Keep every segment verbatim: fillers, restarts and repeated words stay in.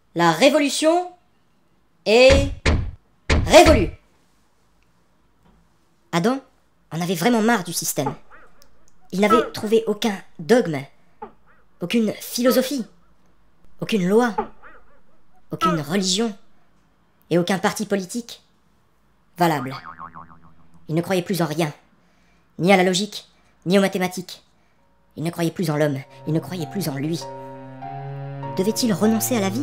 La révolution est révolue. Adam en avait vraiment marre du système. Il n'avait trouvé aucun dogme, aucune philosophie, aucune loi, aucune religion et aucun parti politique valable. Il ne croyait plus en rien, ni à la logique, ni aux mathématiques. Il ne croyait plus en l'homme, il ne croyait plus en lui. Devait-il renoncer à la vie ?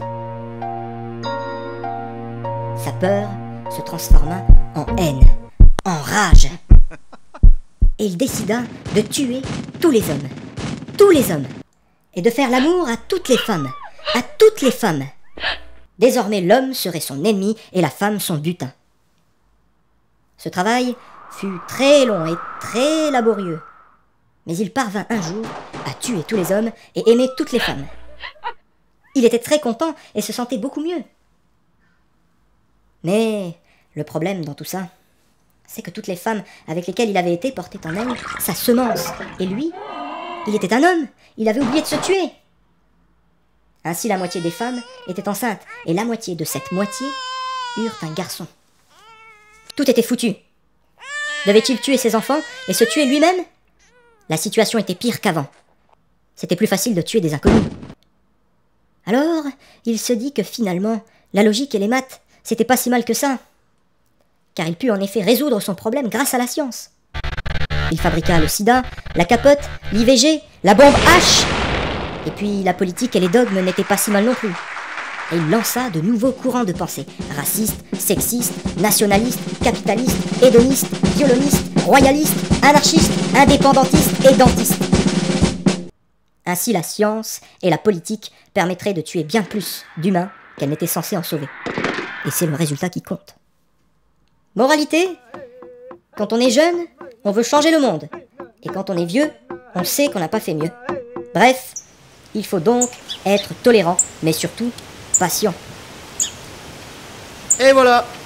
Sa peur se transforma en haine, en rage. Et il décida de tuer tous les hommes, tous les hommes, et de faire l'amour à toutes les femmes, à toutes les femmes. Désormais l'homme serait son ennemi et la femme son butin. Ce travail fut très long et très laborieux, mais il parvint un jour à tuer tous les hommes et aimer toutes les femmes. Il était très content et se sentait beaucoup mieux. Mais le problème dans tout ça, c'est que toutes les femmes avec lesquelles il avait été portaient en elles sa semence. Et lui, il était un homme, il avait oublié de se tuer. Ainsi la moitié des femmes étaient enceintes, et la moitié de cette moitié eurent un garçon. Tout était foutu. Devait-il tuer ses enfants et se tuer lui-même ? La situation était pire qu'avant. C'était plus facile de tuer des inconnus. Alors, il se dit que finalement, la logique et les maths, c'était pas si mal que ça. Car il put en effet résoudre son problème grâce à la science. Il fabriqua le sida, la capote, l'I V G, la bombe H. Et puis la politique et les dogmes n'étaient pas si mal non plus. Et il lança de nouveaux courants de pensée, racistes, sexistes, nationalistes, capitalistes, hédonistes, violonistes, royalistes, anarchistes, indépendantistes et dentistes. Ainsi la science et la politique permettraient de tuer bien plus d'humains qu'elles n'étaient censées en sauver. Et c'est le résultat qui compte. Moralité, quand on est jeune, on veut changer le monde. Et quand on est vieux, on sait qu'on n'a pas fait mieux. Bref, il faut donc être tolérant, mais surtout patient. Et voilà.